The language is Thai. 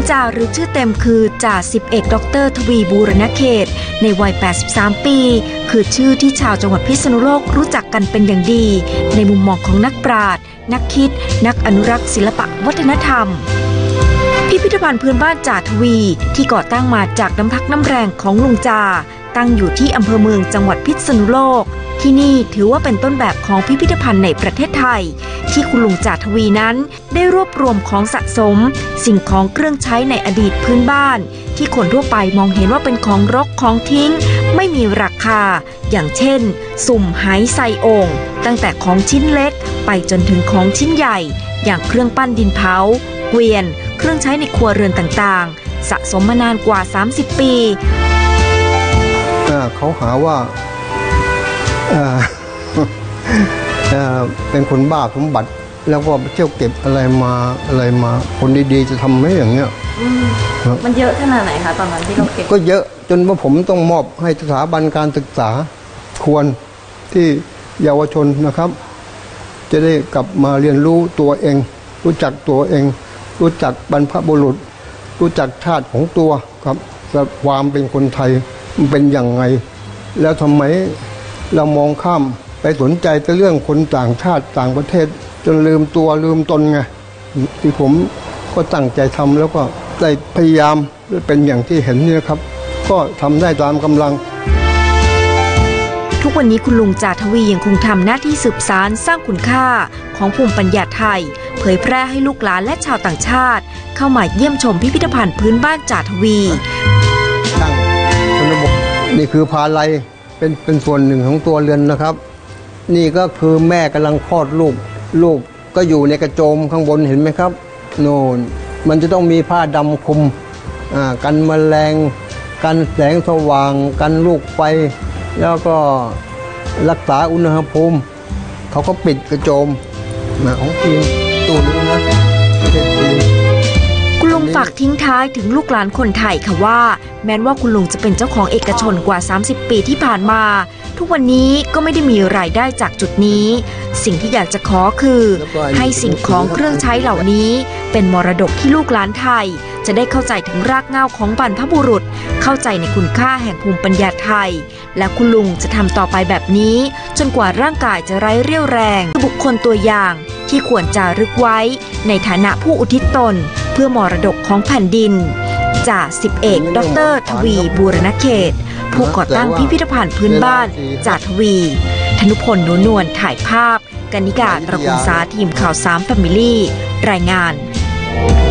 จ่าหรือชื่อเต็มคือจ่าสิบเอกดร.ทวีบูรณเขตในวัย 83 ปีคือชื่อที่ชาวจังหวัดพิษณุโลกรู้จักกันเป็นอย่างดีในมุมมองของนักปราชญ์นักคิดนักอนุรักษ์ศิลปะวัฒนธรรมพิพิธภัณฑ์พื้นบ้านจ่าทวีที่ก่อตั้งมาจากน้ำพักน้ำแรงของลุงจ่าตั้งอยู่ที่อำเภอเมืองจังหวัดพิษณุโลกที่นี่ถือว่าเป็นต้นแบบของพิพิธภัณฑ์ในประเทศไทยที่คุณลุงจ่าทวีนั้นได้รวบรวมของสะสมสิ่งของเครื่องใช้ในอดีตพื้นบ้านที่คนทั่วไปมองเห็นว่าเป็นของรกของทิ้งไม่มีราคาอย่างเช่นสุ่มไหใส่โอ่งตั้งแต่ของชิ้นเล็กไปจนถึงของชิ้นใหญ่อย่างเครื่องปั้นดินเผาเกวียนเครื่องใช้ในครัวเรือนต่างๆสะสมมานานกว่า30 ปีเขาหาว่าเป็นคนบ้าสมบัติแล้วก็เที่ยวเก็บอะไรมาคนดีๆจะทำไม่อย่างเงี้ยมันเยอะขนาดไหนคะตอนนั้นที่เราเก็บก็เยอะจนว่าผมต้องมอบให้สถาบันการศึกษาควรที่เยาวชนนะครับจะได้กลับมาเรียนรู้ตัวเองรู้จักตัวเองรู้จักบรรพบุรุษรู้จักชาติของตัวครับความเป็นคนไทยมันเป็นอย่างไงแล้วทำไมเรามองข้ามไปสนใจแต่เรื่องคนต่างชาติต่างประเทศจนลืมตัวลืมตนไงที่ผมก็ตั้งใจทำแล้วก็ได้พยายามเป็นอย่างที่เห็นนี่ครับก็ทำได้ตามกำลังทุกวันนี้คุณลุงจ่าทวียังคงทำหน้าที่สืบสานสร้างคุณค่าของภูมิปัญญาไทยเผยแพร่ให้ลูกหลานและชาวต่างชาติเข้ามาเยี่ยมชมพิพิธภัณฑ์พื้นบ้านจ่าทวีนี่คือพาลัยเป็นส่วนหนึ่งของตัวเรือนนะครับนี่ก็คือแม่กำลังคลอดลูกก็อยู่ในกระโจมข้างบนเห็นไหมครับโน่นมันจะต้องมีผ้าดำคลุมกันแมลงกันแสงสว่างกันลูกไฟแล้วก็รักษาอุณหภูมิเขาก็ปิดกระโจมของจีนตู้นึงนะประเทศจีนคุณลุงฝากทิ้งท้ายถึงลูกหลานคนไทยค่ะว่าแม้ว่าคุณลุงจะเป็นเจ้าของเอกชนกว่า30 ปีที่ผ่านมาทุกวันนี้ก็ไม่ได้มีรายได้จากจุดนี้สิ่งที่อยากจะขอคือให้สิ่งของเครื่องใช้เหล่านี้เป็นมรดกที่ลูกหลานไทยจะได้เข้าใจถึงรากเหง้าของบรรพบุรุษเข้าใจในคุณค่าแห่งภูมิปัญญาไทยและคุณลุงจะทำต่อไปแบบนี้จนกว่าร่างกายจะไร้เรี่ยวแรงบุคคลตัวอย่างที่ควรจารึกไว้ในฐานะผู้อุทิศตนเพื่อมรดกของแผ่นดินจ่าสิบเอกดร.ทวีบูรณเขตผู้ก่อตั้งพิพิธภัณฑ์พื้นบ้านจ่าทวีธนุพล นุนวลถ่ายภาพกนิกา ตระกูลสาทีมข่าว3 Family รายงาน